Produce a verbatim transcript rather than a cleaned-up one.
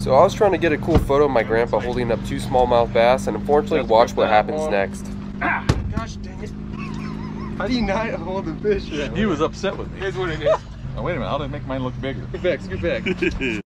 So I was trying to get a cool photo of my grandpa holding up two smallmouth bass, and unfortunately watch what happens next. Ah, gosh dang it. How do you not hold the fish yet? He was upset with me. Here's what it is. Oh, wait a minute, how did I make mine look bigger? Get back, get back.